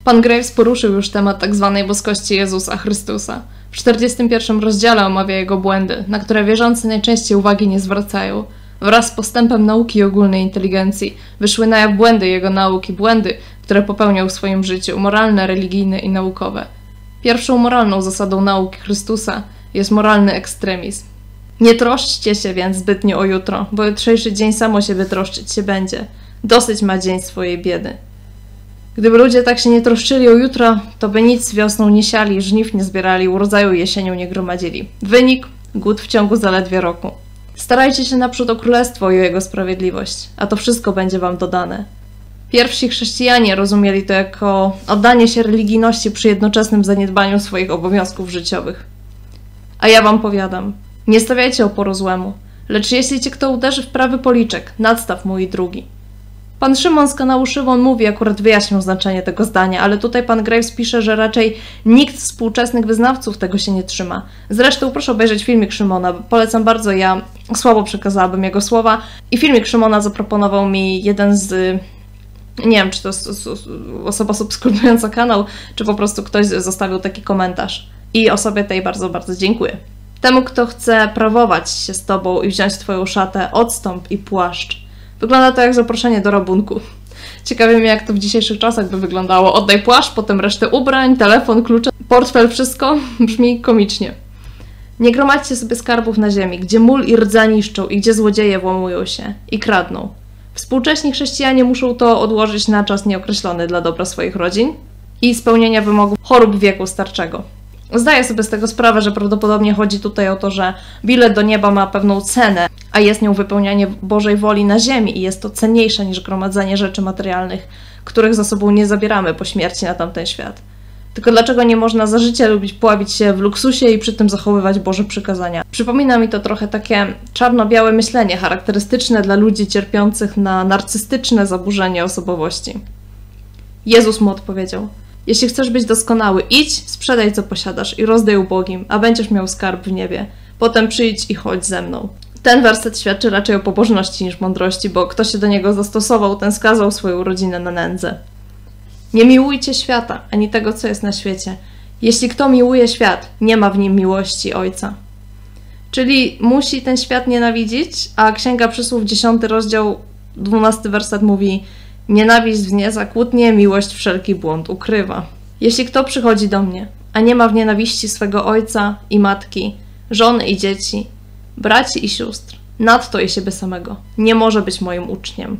Pan Graves poruszył już temat tzw. boskości Jezusa Chrystusa. W 41 rozdziale omawia jego błędy, na które wierzący najczęściej uwagi nie zwracają. Wraz z postępem nauki i ogólnej inteligencji wyszły na jaw błędy jego nauk i błędy, które popełniał w swoim życiu, moralne, religijne i naukowe. Pierwszą moralną zasadą nauki Chrystusa jest moralny ekstremizm. Nie troszczcie się więc zbytnio o jutro, bo jutrzejszy dzień sam o siebie troszczyć się będzie. Dosyć ma dzień swojej biedy. Gdyby ludzie tak się nie troszczyli o jutro, to by nic wiosną nie siali, żniw nie zbierali, urodzaju jesienią nie gromadzili. Wynik? Głód w ciągu zaledwie roku. Starajcie się naprzód o królestwo i o jego sprawiedliwość, a to wszystko będzie wam dodane. Pierwsi chrześcijanie rozumieli to jako oddanie się religijności przy jednoczesnym zaniedbaniu swoich obowiązków życiowych. A ja wam powiadam, nie stawiajcie oporu złemu, lecz jeśli cię kto uderzy w prawy policzek, nadstaw mu i drugi. Pan Szymon z kanału Szymon mówi, akurat wyjaśnił znaczenie tego zdania, ale tutaj pan Graves pisze, że raczej nikt z współczesnych wyznawców tego się nie trzyma. Zresztą proszę obejrzeć filmik Szymona, polecam bardzo, ja słabo przekazałabym jego słowa i filmik Szymona zaproponował mi jeden z... Nie wiem, czy to osoba subskrybująca kanał, czy po prostu ktoś zostawił taki komentarz. I osobie tej bardzo, bardzo dziękuję. Temu, kto chce prawować się z tobą i wziąć twoją szatę, odstąp i płaszcz. Wygląda to jak zaproszenie do rabunku. Ciekawie mnie, jak to w dzisiejszych czasach by wyglądało. Oddaj płaszcz, potem resztę ubrań, telefon, klucze, portfel, wszystko. Brzmi komicznie. Nie gromadźcie sobie skarbów na ziemi, gdzie mól i rdza niszczą i gdzie złodzieje włamują się i kradną. Współcześni chrześcijanie muszą to odłożyć na czas nieokreślony dla dobra swoich rodzin i spełnienia wymogów chorób wieku starczego. Zdaję sobie z tego sprawę, że prawdopodobnie chodzi tutaj o to, że bilet do nieba ma pewną cenę, a jest nią wypełnianie Bożej woli na ziemi i jest to cenniejsze niż gromadzenie rzeczy materialnych, których za sobą nie zabieramy po śmierci na tamten świat. Tylko dlaczego nie można za życia lubić pławić się w luksusie i przy tym zachowywać Boże przykazania? Przypomina mi to trochę takie czarno-białe myślenie charakterystyczne dla ludzi cierpiących na narcystyczne zaburzenie osobowości. Jezus mu odpowiedział: jeśli chcesz być doskonały, idź, sprzedaj co posiadasz i rozdaj ubogim, a będziesz miał skarb w niebie. Potem przyjdź i chodź ze mną. Ten werset świadczy raczej o pobożności niż mądrości, bo kto się do niego zastosował, ten skazał swoją rodzinę na nędzę. Nie miłujcie świata, ani tego, co jest na świecie. Jeśli kto miłuje świat, nie ma w nim miłości Ojca. Czyli musi ten świat nienawidzić, a Księga Przysłów 10 rozdział 12 werset mówi: nienawiść wznieca kłótnię, miłość wszelki błąd ukrywa. Jeśli kto przychodzi do mnie, a nie ma w nienawiści swego ojca i matki, żony i dzieci, braci i sióstr, nadto i siebie samego, nie może być moim uczniem.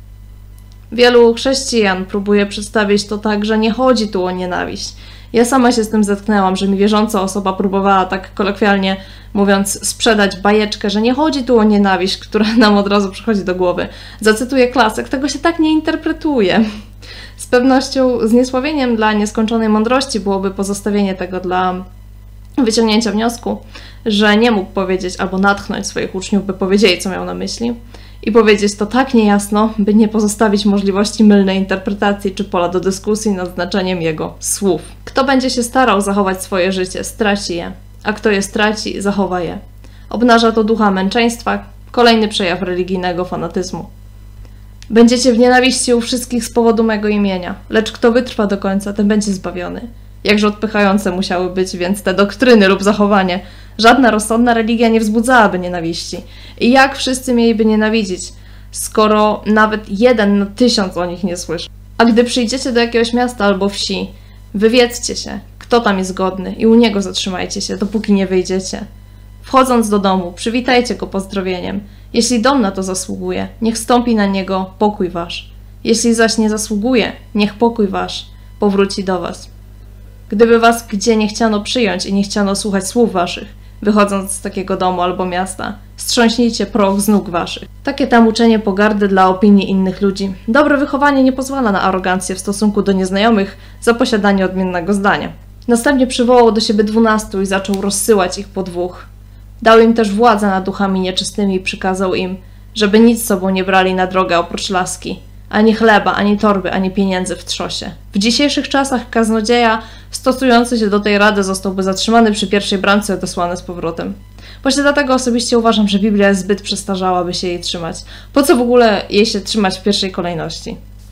Wielu chrześcijan próbuje przedstawić to tak, że nie chodzi tu o nienawiść. Ja sama się z tym zetknęłam, że mi wierząca osoba próbowała tak kolokwialnie mówiąc sprzedać bajeczkę, że nie chodzi tu o nienawiść, która nam od razu przychodzi do głowy. Zacytuję klasyk, tego się tak nie interpretuje. Z pewnością zniesławieniem dla nieskończonej mądrości byłoby pozostawienie tego dla wyciągnięcia wniosku, że nie mógł powiedzieć albo natchnąć swoich uczniów, by powiedzieli, co miał na myśli. I powiedzieć to tak niejasno, by nie pozostawić możliwości mylnej interpretacji czy pola do dyskusji nad znaczeniem jego słów. Kto będzie się starał zachować swoje życie, straci je, a kto je straci, zachowa je. Obnaża to ducha męczeństwa, kolejny przejaw religijnego fanatyzmu. Będziecie w nienawiści u wszystkich z powodu mego imienia, lecz kto wytrwa do końca, ten będzie zbawiony. Jakże odpychające musiały być więc te doktryny lub zachowanie. Żadna rozsądna religia nie wzbudzałaby nienawiści. I jak wszyscy mieliby nienawidzić, skoro nawet 1 na 1000 o nich nie słyszy? A gdy przyjdziecie do jakiegoś miasta albo wsi, wywiedzcie się, kto tam jest godny i u niego zatrzymajcie się, dopóki nie wyjdziecie. Wchodząc do domu, przywitajcie go pozdrowieniem. Jeśli dom na to zasługuje, niech stąpi na niego pokój wasz. Jeśli zaś nie zasługuje, niech pokój wasz powróci do was. Gdyby was gdzie nie chciano przyjąć i nie chciano słuchać słów waszych, wychodząc z takiego domu albo miasta, strząśnijcie proch z nóg waszych. Takie tam uczenie pogardy dla opinii innych ludzi. Dobre wychowanie nie pozwala na arogancję w stosunku do nieznajomych za posiadanie odmiennego zdania. Następnie przywołał do siebie 12 i zaczął rozsyłać ich po 2. Dał im też władzę nad duchami nieczystymi i przykazał im, żeby nic z sobą nie brali na drogę oprócz laski, ani chleba, ani torby, ani pieniędzy w trzosie. W dzisiejszych czasach kaznodzieja stosujący się do tej rady zostałby zatrzymany przy pierwszej bramce i odesłany z powrotem. Właśnie dlatego osobiście uważam, że Biblia jest zbyt przestarzała, by się jej trzymać. Po co w ogóle jej się trzymać w pierwszej kolejności? W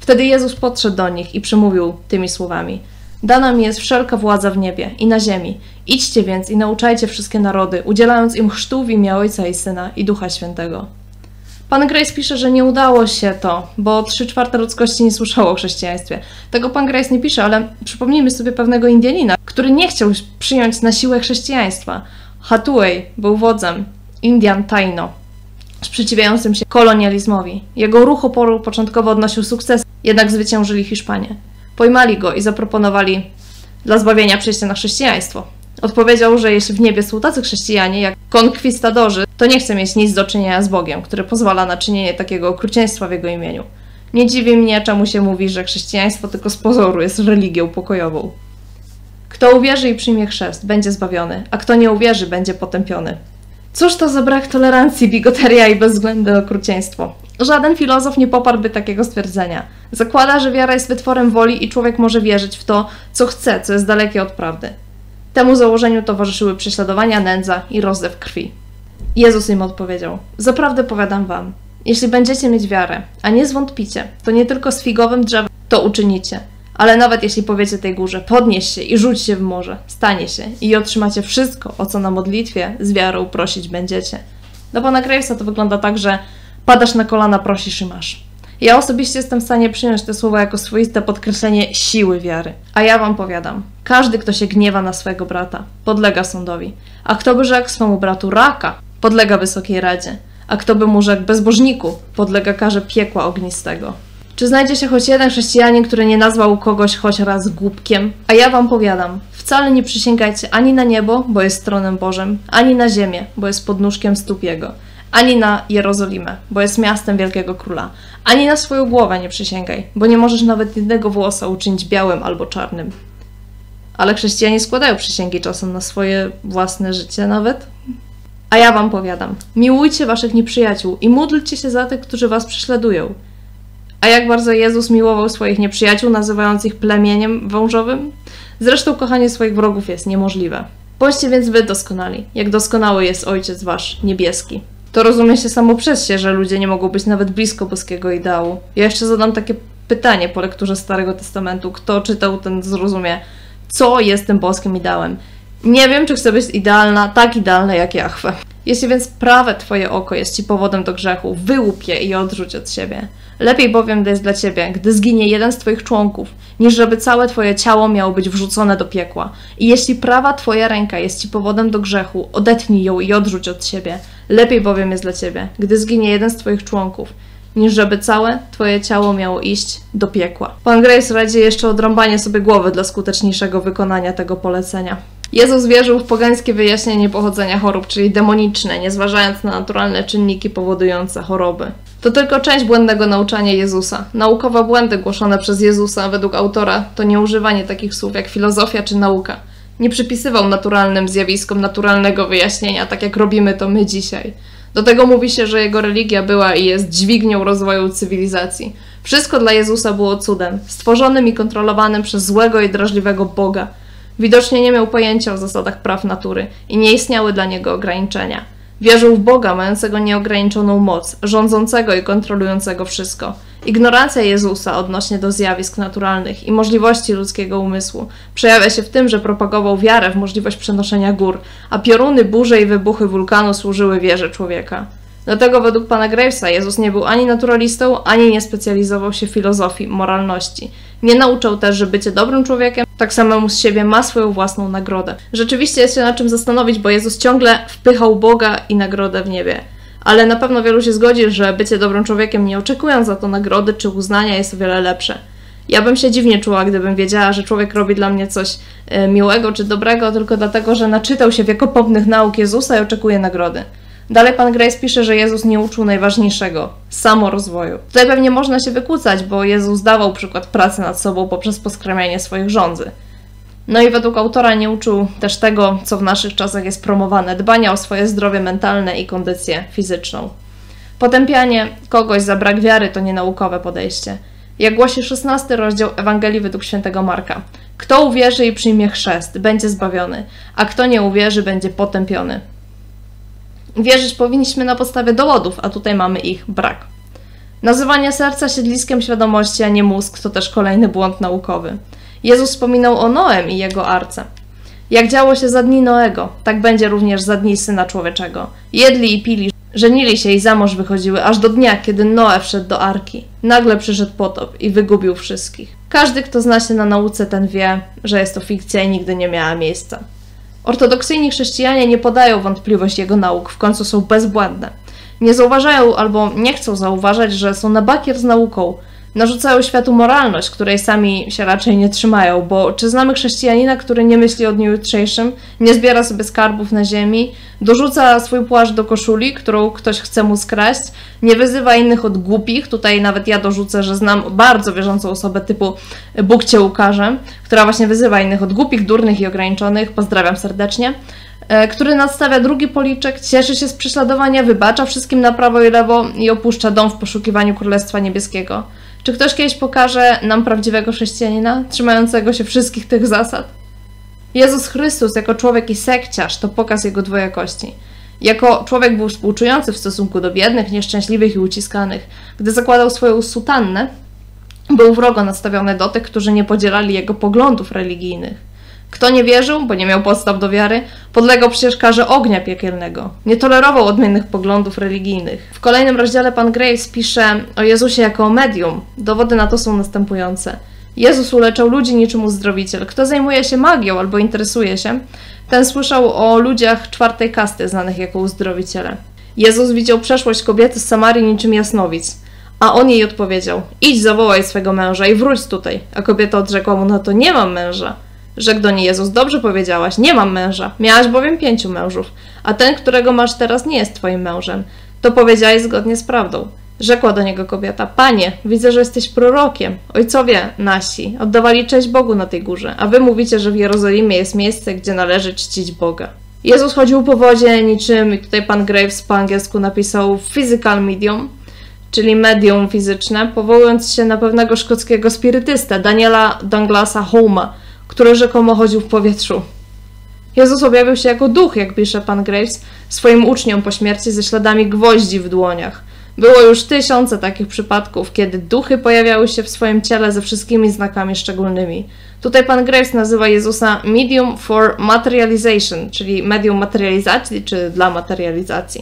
Wtedy Jezus podszedł do nich i przemówił tymi słowami: Dana mi jest wszelka władza w niebie i na ziemi. Idźcie więc i nauczajcie wszystkie narody, udzielając im chrztu w imię Ojca i Syna i Ducha Świętego. Pan Grace pisze, że nie udało się to, bo 3/4 ludzkości nie słyszało o chrześcijaństwie. Tego pan Grace nie pisze, ale przypomnijmy sobie pewnego Indianina, który nie chciał przyjąć na siłę chrześcijaństwa. Hathaway był wodzem Indian Taino, sprzeciwiającym się kolonializmowi. Jego ruch oporu początkowo odnosił sukces, jednak zwyciężyli Hiszpanie. Pojmali go i zaproponowali dla zbawienia przejście na chrześcijaństwo. Odpowiedział, że jeśli w niebie są tacy chrześcijanie jak konkwistadorzy, to nie chce mieć nic do czynienia z Bogiem, który pozwala na czynienie takiego okrucieństwa w Jego imieniu. Nie dziwi mnie, czemu się mówi, że chrześcijaństwo tylko z pozoru jest religią pokojową. Kto uwierzy i przyjmie chrzest, będzie zbawiony, a kto nie uwierzy, będzie potępiony. Cóż to za brak tolerancji, bigoteria i bezwzględne okrucieństwo? Żaden filozof nie poparłby takiego stwierdzenia. Zakłada, że wiara jest wytworem woli i człowiek może wierzyć w to, co chce, co jest dalekie od prawdy. Temu założeniu towarzyszyły prześladowania, nędza i rozlew krwi. Jezus im odpowiedział: Zaprawdę powiadam wam, jeśli będziecie mieć wiarę, a nie zwątpicie, to nie tylko z figowym drzewem to uczynicie, ale nawet jeśli powiecie tej górze: podnieś się i rzuć się w morze, stanie się i otrzymacie wszystko, o co na modlitwie z wiarą prosić będziecie. Dla pana Gravesa to wygląda tak, że padasz na kolana, prosisz i masz. Ja osobiście jestem w stanie przyjąć te słowa jako swoiste podkreślenie siły wiary. A ja wam powiadam, każdy, kto się gniewa na swojego brata, podlega sądowi. A kto by rzekł swemu bratu raka, podlega wysokiej radzie. A kto by mu rzekł bezbożniku, podlega karze piekła ognistego. Czy znajdzie się choć jeden chrześcijanin, który nie nazwał kogoś choć raz głupkiem? A ja wam powiadam, wcale nie przysięgajcie ani na niebo, bo jest tronem Bożym, ani na ziemię, bo jest podnóżkiem stóp Jego, ani na Jerozolimę, bo jest miastem Wielkiego Króla, ani na swoją głowę nie przysięgaj, bo nie możesz nawet jednego włosa uczynić białym albo czarnym. Ale chrześcijanie składają przysięgi czasem na swoje własne życie nawet. A ja wam powiadam, miłujcie waszych nieprzyjaciół i módlcie się za tych, którzy was prześladują. A jak bardzo Jezus miłował swoich nieprzyjaciół, nazywając ich plemieniem wężowym? Zresztą kochanie swoich wrogów jest niemożliwe. Bądźcie więc wy doskonali, jak doskonały jest Ojciec wasz niebieski. To rozumie się samo przez się, że ludzie nie mogą być nawet blisko boskiego ideału. Ja jeszcze zadam takie pytanie po lekturze Starego Testamentu. Kto czytał, ten zrozumie, co jest tym boskim ideałem. Nie wiem, czy chcę być idealna, tak idealna jak Jahwe. Jeśli więc prawe twoje oko jest ci powodem do grzechu, wyłup je i odrzuć od siebie. Lepiej bowiem jest dla ciebie, gdy zginie jeden z twoich członków, niż żeby całe twoje ciało miało być wrzucone do piekła. I jeśli prawa twoja ręka jest ci powodem do grzechu, odetnij ją i odrzuć od siebie. Lepiej bowiem jest dla ciebie, gdy zginie jeden z twoich członków, niż żeby całe twoje ciało miało iść do piekła. Pan Grace radzi jeszcze odrąbanie sobie głowy dla skuteczniejszego wykonania tego polecenia. Jezus wierzył w pogańskie wyjaśnienie pochodzenia chorób, czyli demoniczne, nie zważając na naturalne czynniki powodujące choroby. To tylko część błędnego nauczania Jezusa. Naukowe błędy głoszone przez Jezusa według autora to nieużywanie takich słów jak filozofia czy nauka. Nie przypisywał naturalnym zjawiskom naturalnego wyjaśnienia, tak jak robimy to my dzisiaj. Do tego mówi się, że jego religia była i jest dźwignią rozwoju cywilizacji. Wszystko dla Jezusa było cudem, stworzonym i kontrolowanym przez złego i drażliwego Boga. Widocznie nie miał pojęcia o zasadach praw natury i nie istniały dla niego ograniczenia. Wierzył w Boga mającego nieograniczoną moc, rządzącego i kontrolującego wszystko. Ignorancja Jezusa odnośnie do zjawisk naturalnych i możliwości ludzkiego umysłu przejawia się w tym, że propagował wiarę w możliwość przenoszenia gór, a pioruny, burze i wybuchy wulkanu służyły wierze człowieka. Dlatego według pana Gravesa Jezus nie był ani naturalistą, ani nie specjalizował się w filozofii moralności. Nie nauczał też, że bycie dobrym człowiekiem tak samemu z siebie ma swoją własną nagrodę. Rzeczywiście jest się nad czym zastanowić, bo Jezus ciągle wpychał Boga i nagrodę w niebie. Ale na pewno wielu się zgodzi, że bycie dobrym człowiekiem, nie oczekując za to nagrody czy uznania, jest o wiele lepsze. Ja bym się dziwnie czuła, gdybym wiedziała, że człowiek robi dla mnie coś miłego czy dobrego tylko dlatego, że naczytał się wiekopomnych nauk Jezusa i oczekuje nagrody. Dalej pan Grace pisze, że Jezus nie uczył najważniejszego – samorozwoju. Tutaj pewnie można się wykłócać, bo Jezus dawał przykład pracy nad sobą poprzez poskramianie swoich żądzy. No i według autora nie uczył też tego, co w naszych czasach jest promowane – dbania o swoje zdrowie mentalne i kondycję fizyczną. Potępianie kogoś za brak wiary to nienaukowe podejście. Jak głosi 16 rozdział Ewangelii według świętego Marka. Kto uwierzy i przyjmie chrzest, będzie zbawiony, a kto nie uwierzy, będzie potępiony. Wierzyć powinniśmy na podstawie dowodów, a tutaj mamy ich brak. Nazywanie serca siedliskiem świadomości, a nie mózg, to też kolejny błąd naukowy. Jezus wspominał o Noem i jego arce. Jak działo się za dni Noego, tak będzie również za dni Syna Człowieczego. Jedli i pili, żenili się i za mąż wychodziły, aż do dnia, kiedy Noe wszedł do arki. Nagle przyszedł potop i wygubił wszystkich. Każdy, kto zna się na nauce, ten wie, że jest to fikcja i nigdy nie miała miejsca. Ortodoksyjni chrześcijanie nie podają wątpliwości jego nauk, w końcu są bezbłędne. Nie zauważają albo nie chcą zauważać, że są na bakier z nauką. Narzucają światu moralność, której sami się raczej nie trzymają, bo czy znamy chrześcijanina, który nie myśli o dniu jutrzejszym, nie zbiera sobie skarbów na ziemi, dorzuca swój płaszcz do koszuli, którą ktoś chce mu skraść, nie wyzywa innych od głupich, tutaj nawet ja dorzucę, że znam bardzo wierzącą osobę typu Bóg cię ukaże, która właśnie wyzywa innych od głupich, durnych i ograniczonych, pozdrawiam serdecznie, który nadstawia drugi policzek, cieszy się z prześladowania, wybacza wszystkim na prawo i lewo i opuszcza dom w poszukiwaniu Królestwa Niebieskiego. Czy ktoś kiedyś pokaże nam prawdziwego chrześcijanina, trzymającego się wszystkich tych zasad? Jezus Chrystus jako człowiek i sekciarz to pokaz jego dwojakości. Jako człowiek był współczujący w stosunku do biednych, nieszczęśliwych i uciskanych. Gdy zakładał swoją sutannę, był wrogo nastawiony do tych, którzy nie podzielali jego poglądów religijnych. Kto nie wierzył, bo nie miał podstaw do wiary, podlegał przecież karze ognia piekielnego. Nie tolerował odmiennych poglądów religijnych. W kolejnym rozdziale pan Graves pisze o Jezusie jako o medium. Dowody na to są następujące. Jezus uleczał ludzi niczym uzdrowiciel. Kto zajmuje się magią albo interesuje się, ten słyszał o ludziach czwartej kasty znanych jako uzdrowiciele. Jezus widział przeszłość kobiety z Samarii niczym jasnowic. A on jej odpowiedział: idź, zawołaj swego męża i wróć tutaj. A kobieta odrzekła mu: no to nie mam męża. Rzekł do niej Jezus: dobrze powiedziałaś, nie mam męża, miałaś bowiem 5 mężów, a ten, którego masz teraz, nie jest twoim mężem. To powiedziałeś zgodnie z prawdą. Rzekła do niego kobieta: Panie, widzę, że jesteś prorokiem. Ojcowie nasi oddawali cześć Bogu na tej górze, a wy mówicie, że w Jerozolimie jest miejsce, gdzie należy czcić Boga. Jezus chodził po wodzie niczym, i tutaj pan Graves po angielsku napisał physical medium, czyli medium fizyczne, powołując się na pewnego szkockiego spirytystę, Daniela Douglasa Homea, który rzekomo chodził w powietrzu. Jezus objawił się jako duch, jak pisze pan Graves, swoim uczniom po śmierci ze śladami gwoździ w dłoniach. Było już 1000 takich przypadków, kiedy duchy pojawiały się w swoim ciele ze wszystkimi znakami szczególnymi. Tutaj pan Graves nazywa Jezusa medium for materialization, czyli medium materializacji, czy dla materializacji.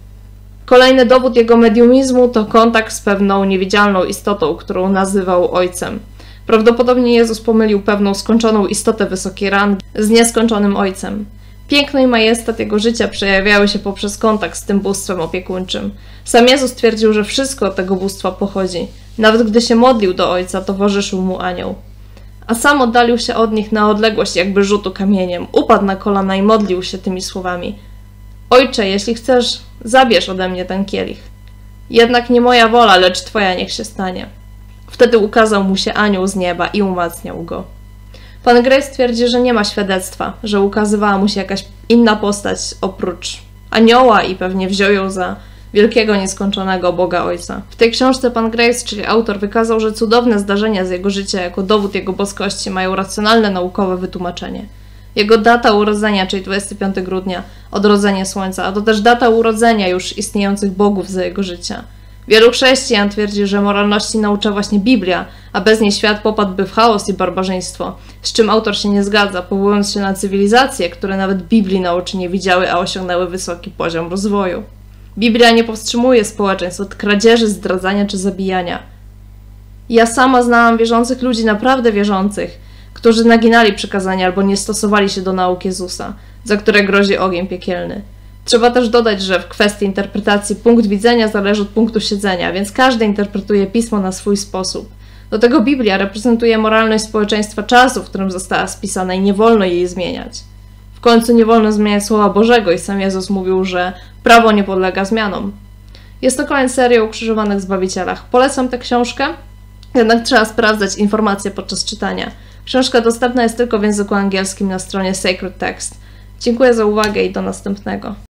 Kolejny dowód jego mediumizmu to kontakt z pewną niewidzialną istotą, którą nazywał Ojcem. Prawdopodobnie Jezus pomylił pewną skończoną istotę wysokiej rangi z nieskończonym Ojcem. Piękno i majestat jego życia przejawiały się poprzez kontakt z tym bóstwem opiekuńczym. Sam Jezus twierdził, że wszystko od tego bóstwa pochodzi. Nawet gdy się modlił do Ojca, towarzyszył mu anioł. A sam oddalił się od nich na odległość jakby rzutu kamieniem. Upadł na kolana i modlił się tymi słowami: Ojcze, jeśli chcesz, zabierz ode mnie ten kielich. Jednak nie moja wola, lecz Twoja niech się stanie. Wtedy ukazał mu się anioł z nieba i umacniał go. Pan Graves twierdzi, że nie ma świadectwa, że ukazywała mu się jakaś inna postać oprócz anioła i pewnie wziął ją za wielkiego, nieskończonego Boga Ojca. W tej książce pan Graves, czyli autor, wykazał, że cudowne zdarzenia z jego życia jako dowód jego boskości mają racjonalne, naukowe wytłumaczenie. Jego data urodzenia, czyli 25 grudnia, odrodzenie Słońca, a to też data urodzenia już istniejących bogów za jego życia. Wielu chrześcijan twierdzi, że moralności naucza właśnie Biblia, a bez niej świat popadłby w chaos i barbarzyństwo, z czym autor się nie zgadza, powołując się na cywilizacje, które nawet Biblii na oczy nie widziały, a osiągnęły wysoki poziom rozwoju. Biblia nie powstrzymuje społeczeństw od kradzieży, zdradzania czy zabijania. Ja sama znałam wierzących ludzi, naprawdę wierzących, którzy naginali przykazania albo nie stosowali się do nauk Jezusa, za które grozi ogień piekielny. Trzeba też dodać, że w kwestii interpretacji punkt widzenia zależy od punktu siedzenia, więc każdy interpretuje Pismo na swój sposób. Do tego Biblia reprezentuje moralność społeczeństwa czasu, w którym została spisana i nie wolno jej zmieniać. W końcu nie wolno zmieniać Słowa Bożego i sam Jezus mówił, że prawo nie podlega zmianom. Jest to koniec serii o ukrzyżowanych Zbawicielach. Polecam tę książkę, jednak trzeba sprawdzać informacje podczas czytania. Książka dostępna jest tylko w języku angielskim na stronie Sacred Text. Dziękuję za uwagę i do następnego.